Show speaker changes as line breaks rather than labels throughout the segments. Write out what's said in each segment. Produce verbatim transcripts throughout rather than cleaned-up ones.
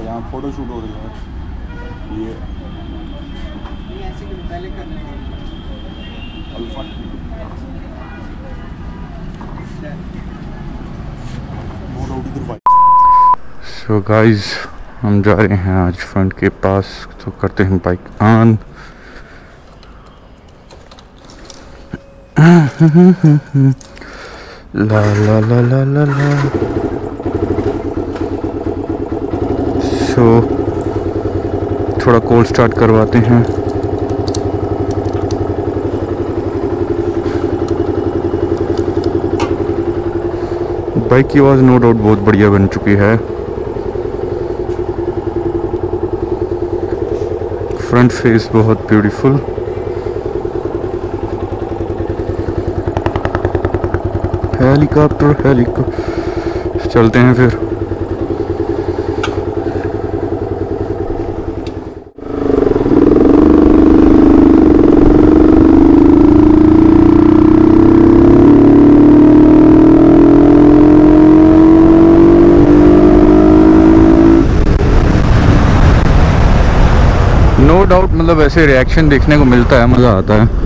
देखो यहाँ photo shoot हो रही है। ये
ऐसे क्यों पहले करने
अल्फा
सो गाइस हम जा रहे हैं आज फ्रंट के पास, तो करते हैं बाइक ऑन। ला ला ला ला ला ला। सो थोड़ा कोल्ड स्टार्ट करवाते हैं। बाइक की आवाज़ नो डाउट बहुत बढ़िया बन चुकी है। फ्रंट फेस बहुत ब्यूटीफुल। हेलीकॉप्टर हेलीकॉप्टर चलते हैं फिर। नो डाउट मतलब ऐसे रिएक्शन देखने को मिलता है, मज़ा आता है।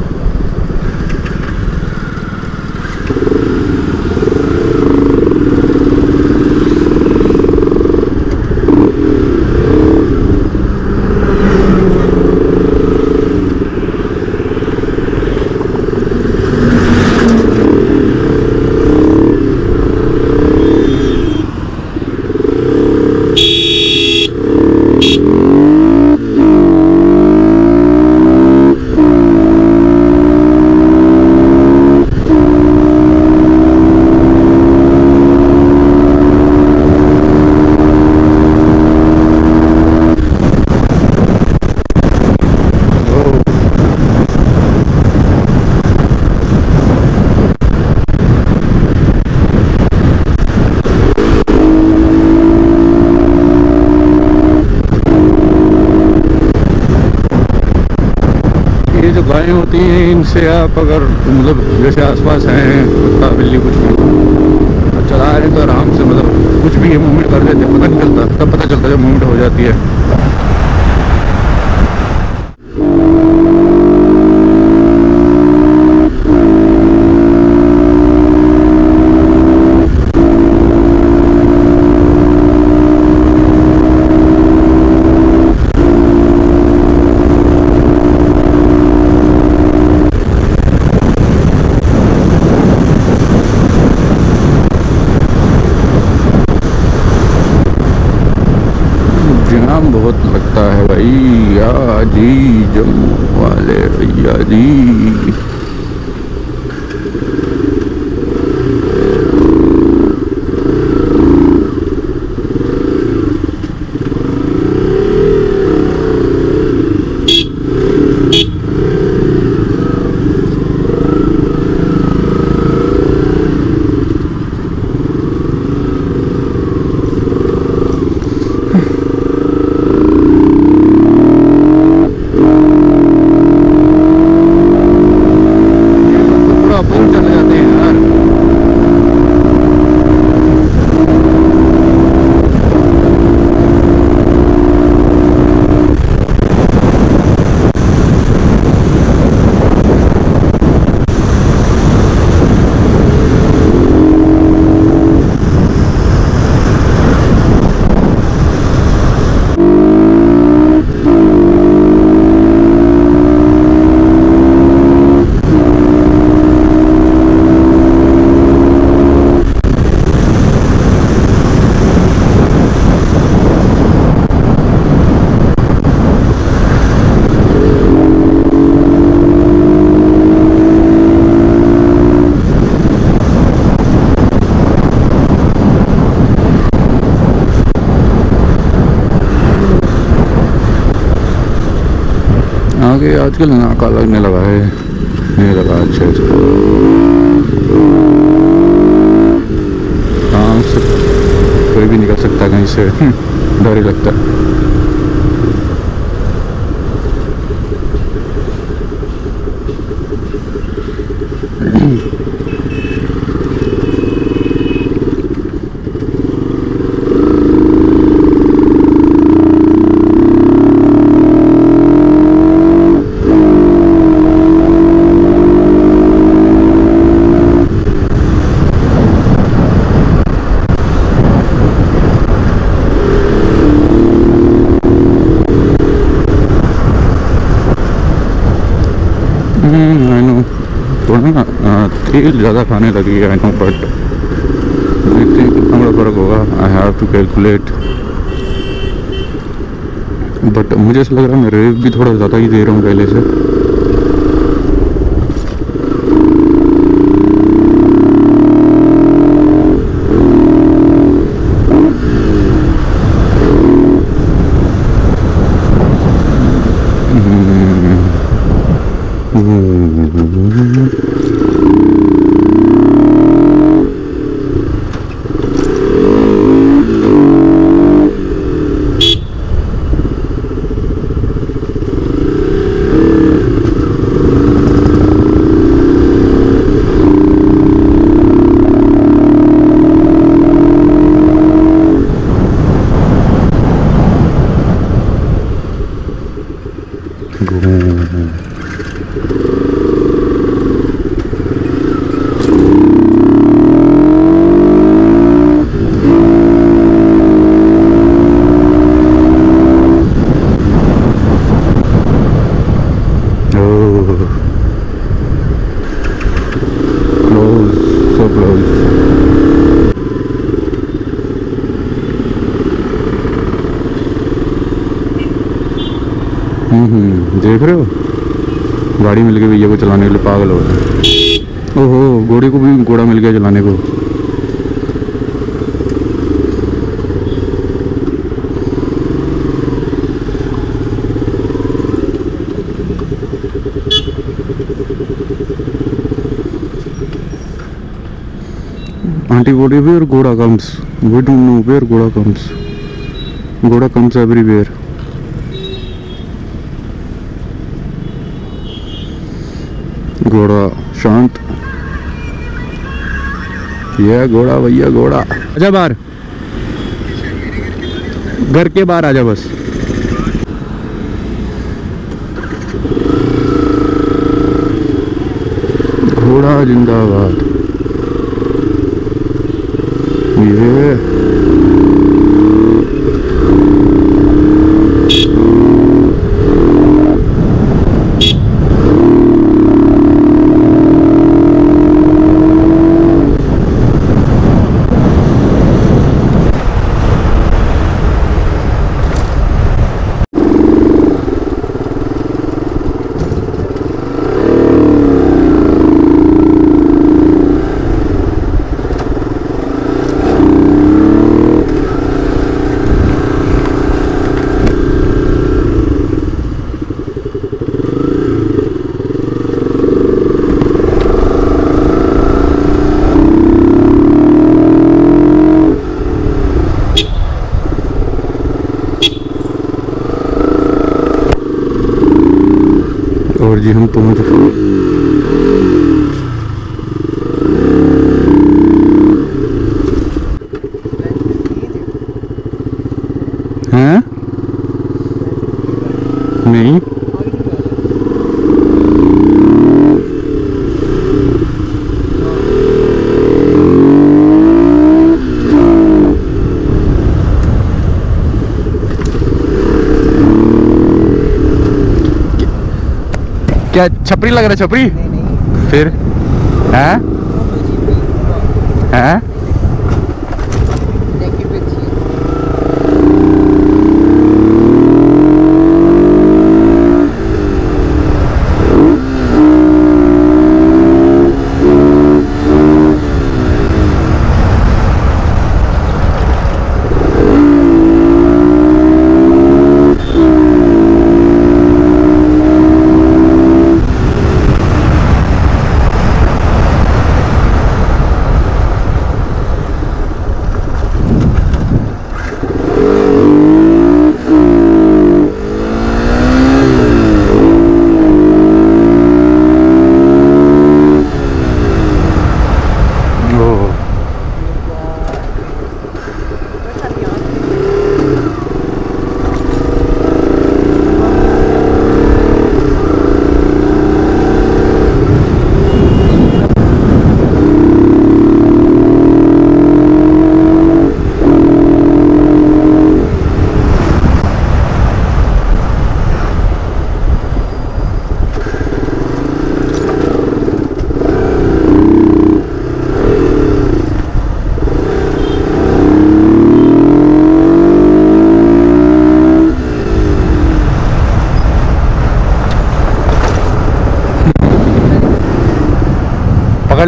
ये जो गायें होती हैं इनसे आप अगर मतलब जैसे आसपास हैं कुत्ता बिल्ली कुछ भी तो चला रहे तो आराम से मतलब कुछ भी मूवमेंट कर देते, पता नहीं चलता, तब पता चलता जब मूवमेंट हो जाती है। जाम बहुत लगता है भैया जी, जम्मू वाले भैया जी। आगे आजकल नाका लगने लगा है, नहीं लगा अच्छा अच्छा। आराम से कोई भी निकल सकता है कहीं से, डर ही लगता है। तेल ज़्यादा खाने लगी है आई नो, बट देखते हैं कितना बड़ा फ़र्क होगा। I have to calculate, but मुझे ऐसा लग रहा है मैं रेव भी थोड़ा ज़्यादा ही दे रहा हूँ पहले से। हम्म, देख रहे हो, गाड़ी मिल गई भैया को चलाने के लिए, पागल हो गए। ओहो, घोड़े को भी घोड़ा मिल गया चलाने को। आंटी व्हाट इज वेयर घोड़ा comes, we don't know where घोड़ा कम्स, घोड़ा कम्स एवरीवेयर। घोड़ा शांत, ये घोड़ा भैया घोड़ा। आजा बाहर, घर के बाहर आजा बस। घोड़ा जिंदाबाद। ये और जी हम पहुंच गए। हैं? नहीं, क्या छपरी लग रहा है? छपरी
नहीं नहीं,
फिर हैं? हैं?
टैक्सी पे अच्छी है।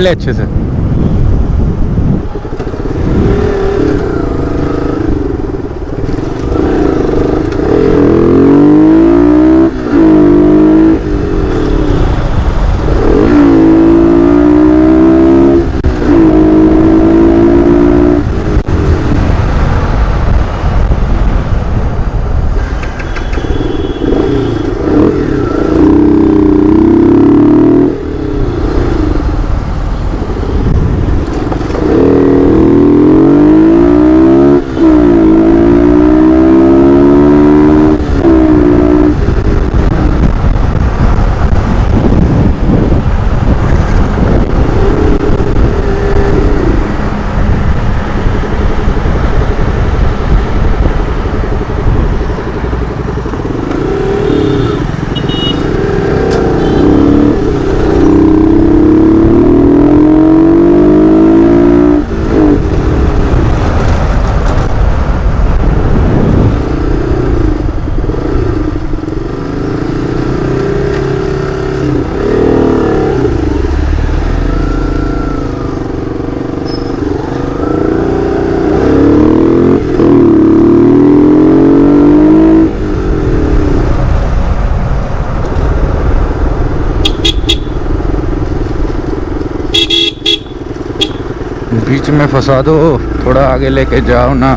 ले अच्छे से। बीच में फंसा दो, थोड़ा आगे लेके जाओ ना।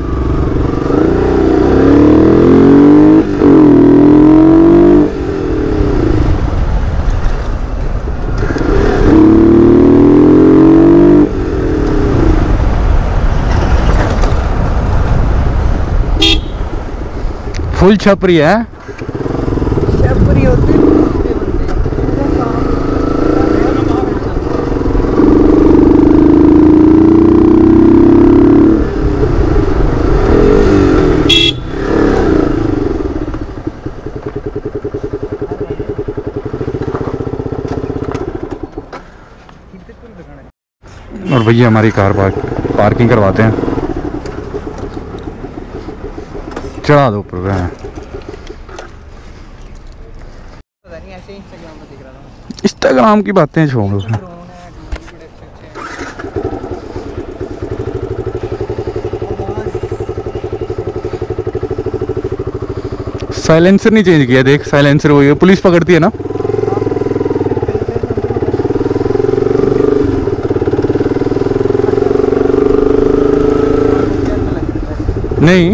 फुल छपरी है,
छपरी होते
और भैया हमारी कार पार्क पार्किंग करवाते हैं, चढ़ा दो ऊपर पे।
ऐसे इंस्टाग्राम पे दिख रहा था।
इंस्टाग्राम की बातें छोड़ो। साइलेंसर नहीं चेंज किया, देख साइलेंसर वही है, पुलिस पकड़ती है ना। नहीं,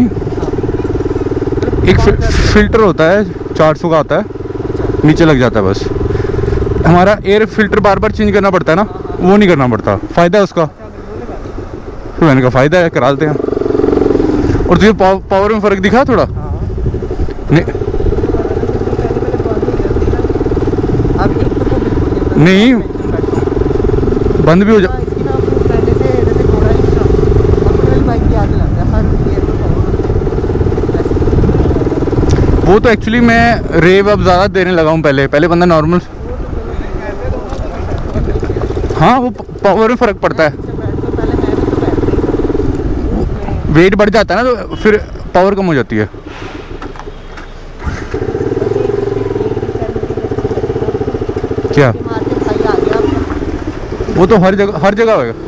एक फिल्टर होता है चार सौ का आता है, नीचे लग जाता है बस। हमारा एयर फिल्टर बार बार चेंज करना पड़ता है ना, वो नहीं करना पड़ता। फ़ायदा है उसका, फिर मैंने कहा फ़ायदा है, करा लेते हैं। और तुझे पाव, पावर में फ़र्क दिखा थोड़ा? नहीं नहीं, बंद भी हो जा। वो तो एक्चुअली मैं रेव अब ज़्यादा देने लगा हूँ, पहले पहले बंदा नॉर्मल। हाँ, वो पावर में फ़र्क पड़ता है, वेट बढ़ जाता है ना तो फिर पावर कम हो जाती है। क्या? वो तो हर जगह हर जगह होगा।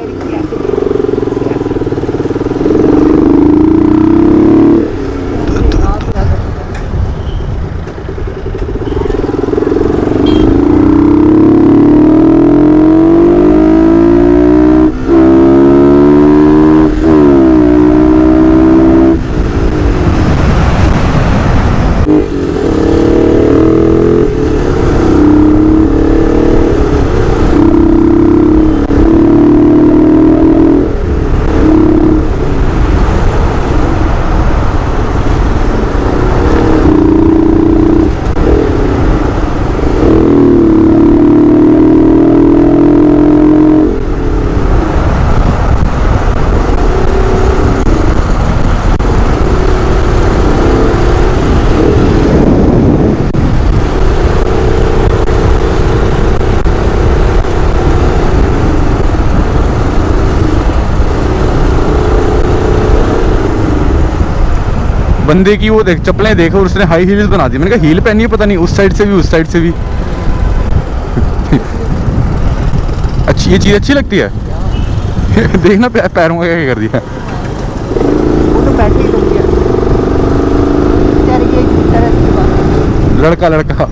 बंदे की वो देख, चप्पलें देखो, और उसने हाई हील्स बना दी। मैंने कहा हील पहनी है, पता नहीं उस साइड से भी उस साइड से भी। अच्छी ये चीज़ अच्छी लगती है। देखना पैर पैरों का क्या कर दिया।
वो तो बैठे ही रुक गया यार, ये तरह की बात।
लड़का लड़का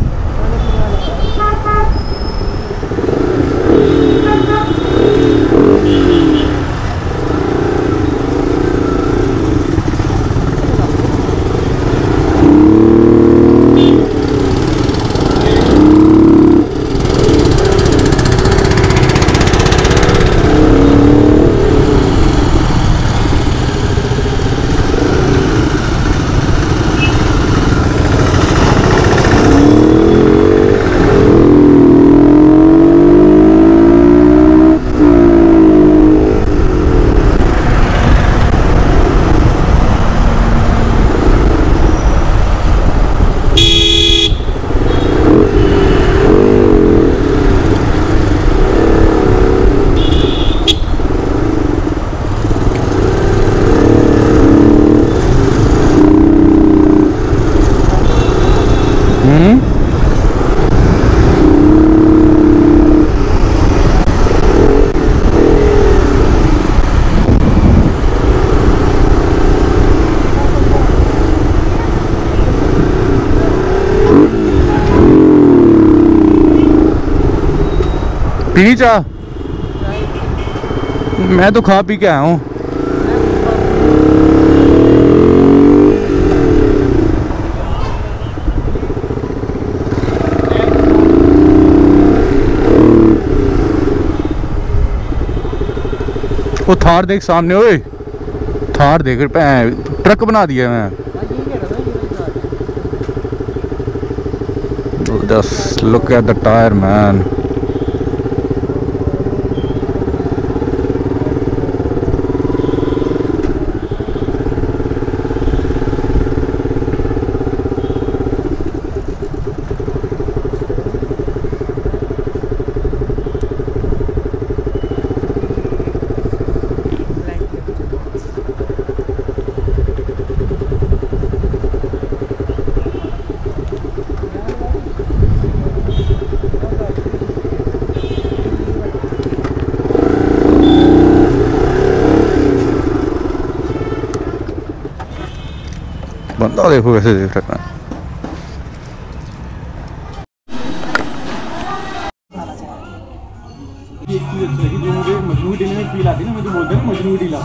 पी चाह। मैं तो खा पी के आया हूँ। वो थार देख सामने, ओए थार देख, ट्रक बना दिया मैं। Just look at the tire, man. बंदा देखो कैसे देख रहा है।
एक चीज अच्छी लगी जो मुझे मजनू डील में फील आती है ना, मुझे बोलते हैं ना मजनू डीला।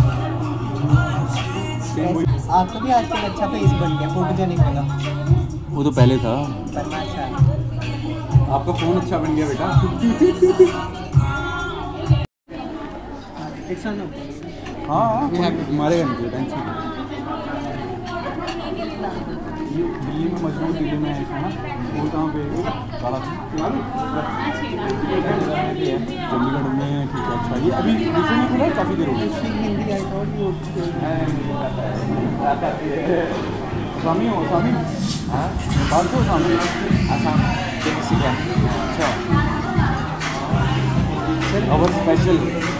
आपका भी आजकल अच्छा फेस बन गया, फोटोजेनिक वाला।
वो तो पहले था।
पर माशाल्लाह
आपका फोन अच्छा बन गया बेटा। हाँ हमारे घर में टेंशन दिल्ली में मजदूर दिल्ली में है ना, वो कहाँ पे काला चंडीगढ़ में। ठीक है, अच्छा ये अभी रिसेंटली खुला है, काफ़ी देर हो गई।
हिंदी आई
स्वामी हो स्वामी, हाँ नेपाल से हो स्वामी, आसाम अच्छा। और स्पेशल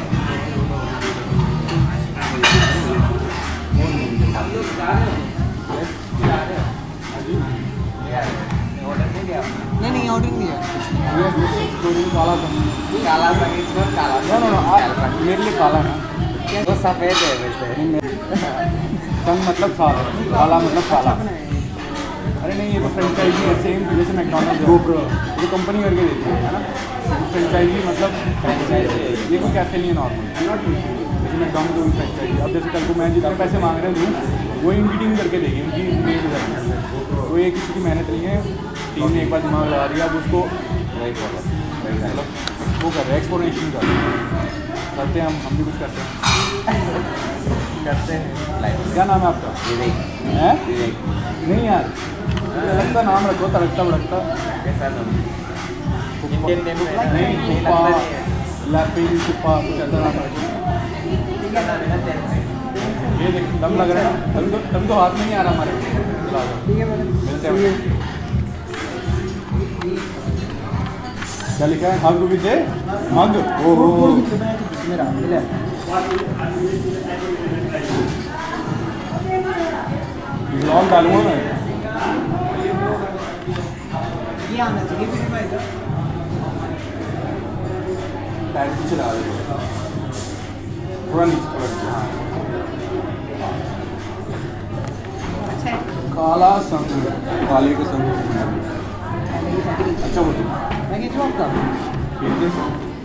नहीं नहीं ऑर्डर नहीं दिया।
काला
काला काला
ना ना ना मेरे लिए काला ना,
वो सफ़ेद है वैसे।
संग मतलब साल, काला मतलब काला। अरे नहीं, ये तो फ्रेंचाइजी है सेम जैसे मैकडॉनल्ड्स ये कंपनी करके देती है ना। फ्रेंचाइजी मतलब फ्रेंचाइजी, ये कोई कैफे नहीं है नॉर्मल, जैसे मैकडॉनल्ड्स कोई फ्रेंचाइजी। अब जैसे कल को मैं जितने पैसे मांग रहे हूँ वो इनकी करके देगी, उनकी मेल करके, तो ये किसी की मेहनत नहीं है। टीम ने एक बार दिमाग लगा दिया, अब उसको मतलब वो कर रहे हैं, एक्सप्लोरेशन कर रहे हैं, करते हैं हम हम भी कुछ करते हैं करते हैं। क्या नाम है आपका? विवेक। हैं विवेक? नहीं यार, अलग सा नाम रखो, तड़कता भड़कता। कैसा नाम? इंडियन नेम नहीं, कुप्पा लैपी कुप्पा कुछ ऐसा नाम रखो। ये देख दम लग रहा है, तभी तो तभी तो हाथ में नहीं आ रहा हमारे। मिलते हैं। क्या लिखा है? Hug with a mug. ओहो
मेरा मिला
ब्लॉग डालूंगा मैं।
ये आना चाहिए फिर भाई।
टायर पीछे लगा देते थोड़ा नीचे थोड़ा नीचे हाँ
अच्छा है।
काला संग काले के संग अच्छा बोलते
मैं खींचूँ आपका?
ठीक है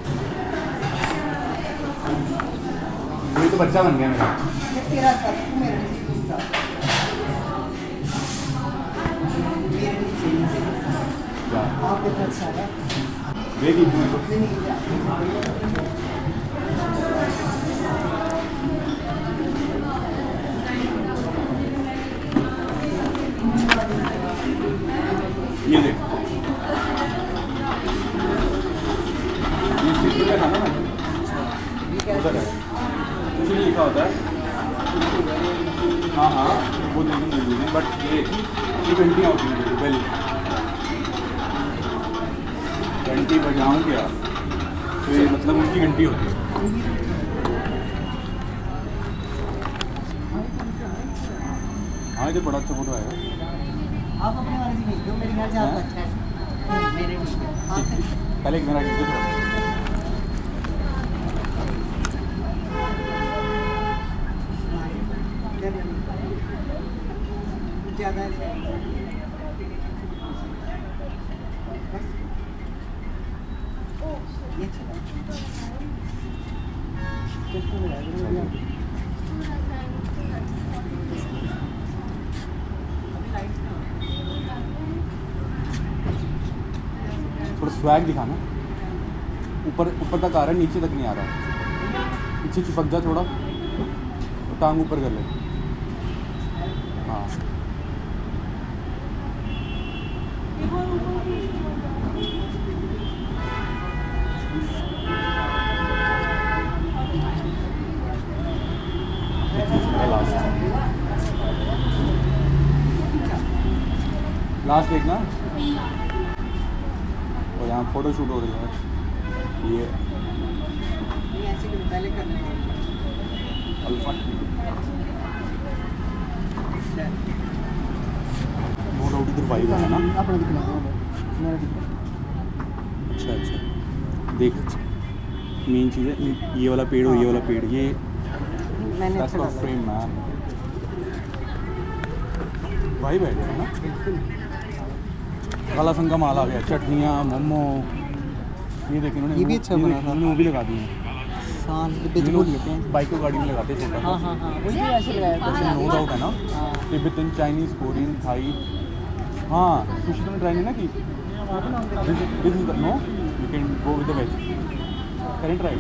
ये तो बच्चा बन गया मेरा
ये तेरा था, तू मेरे नीचे खींचता। मेरे नीचे नीचे
क्या
आप कितना अच्छा है।
देखिए मेरे को
नहीं नहीं जा।
ये देख ये सीट पे था ना उधर है कुछ नहीं लिखा होता है हाँ हाँ वो देखने मिल रही बट ये ये घंटियाँ होती हैं बेल घंटी बजाऊँ क्या तो ये मतलब उनकी घंटी होती है हाँ ये तो बड़ा अच्छा फोटो आएगा
आप अपने वाले से खींच दो, मेरे ख्याल से आपका अच्छा है। मेरे ठीक है। आप से
पहले एक मेरा खींच दो थोड़ा
ज़्यादा है। बस। ये अच्छा है। किसको मिला?
थोड़ा स्वैग दिखाना ऊपर ऊपर तक आ रहा है नीचे तक नहीं आ रहा पीछे चिपक जा थोड़ा टांग ऊपर कर ले हाँ लास्ट देखना और यहाँ फोटो शूट हो रही है ये
नहीं ऐसे क्यों? पहले करना है।
अल्फा नो डाउट इधर वाइब है ना
अपना दिखना है, मेरा दिखना।
अच्छा अच्छा देख मेन चीज़ है ये वाला पेड़ और ये वाला पेड़ ये
मैंने अच्छा डाला।
फ्रेम मैन वाइब है ना
बिल्कुल।
काला संग का माल आ गया चटनियाँ मोमो ये देखिए
ये भी अच्छा बना था।
वो भी लगा दिए
सांस बिल्कुल लेते हैं।
बाइक को गाड़ी में लगाते हैं छोटा
हाँ हाँ हाँ वही ऐसे लगाया था।
नो डाउट है ना
हाँ।
तिब्बतन चाइनीज कोरियन थाई हाँ सुशी तुमने ट्राई नहीं ना की this is no you can go with the veg can try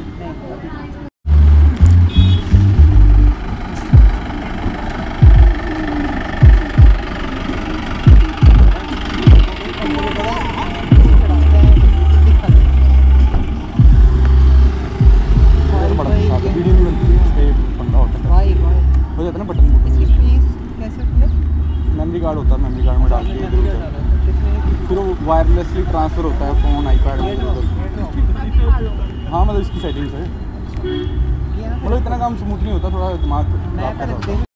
video भी बनती है पंगा होता है
भाई भाई
हो जाता है ना बटन
इसकी फीस कैसे होती है?
मेमोरी कार्ड होता है मेमोरी कार्ड में डाल के इधर उधर फिर वो वायरलेसली ट्रांसफ़र होता है फ़ोन आईपैड में इधर उधर हाँ मतलब इसकी सेटिंग्स है मतलब इतना काम स्मूथ नहीं होता थोड़ा दिमाग खराब कर रहा है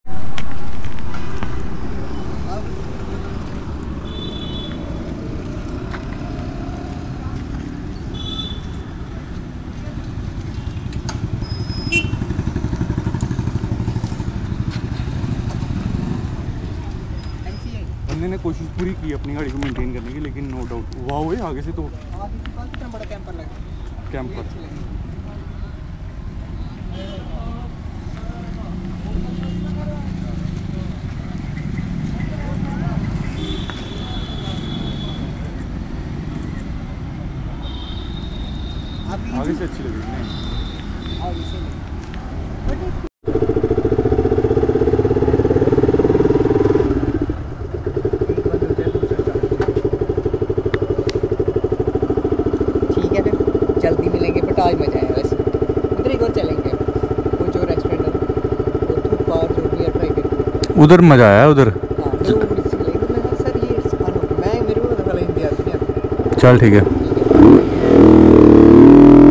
बंदे ने कोशिश पूरी की अपनी गाड़ी को मेंटेन करने की लेकिन नो डाउट हुआ हुए आगे से तो
आगे से पास कितना बड़ा कैंपर लगा
कैंपर आगे से अच्छी लगी नहीं
आगे से जल्दी मिलेंगे बट आज मजा आया वैसे उधर एक और चलेंगे वो जो रेस्टोरेंट है वो थूपा जो भी ट्राई करके
उधर मजा आया उधर
हाँ फिर वो बड़ी सी लेंगे मैं कहा सर ये खाना मैं मेरे को तो हिंदी आती नहीं आती
चल ठीक है
ठीक है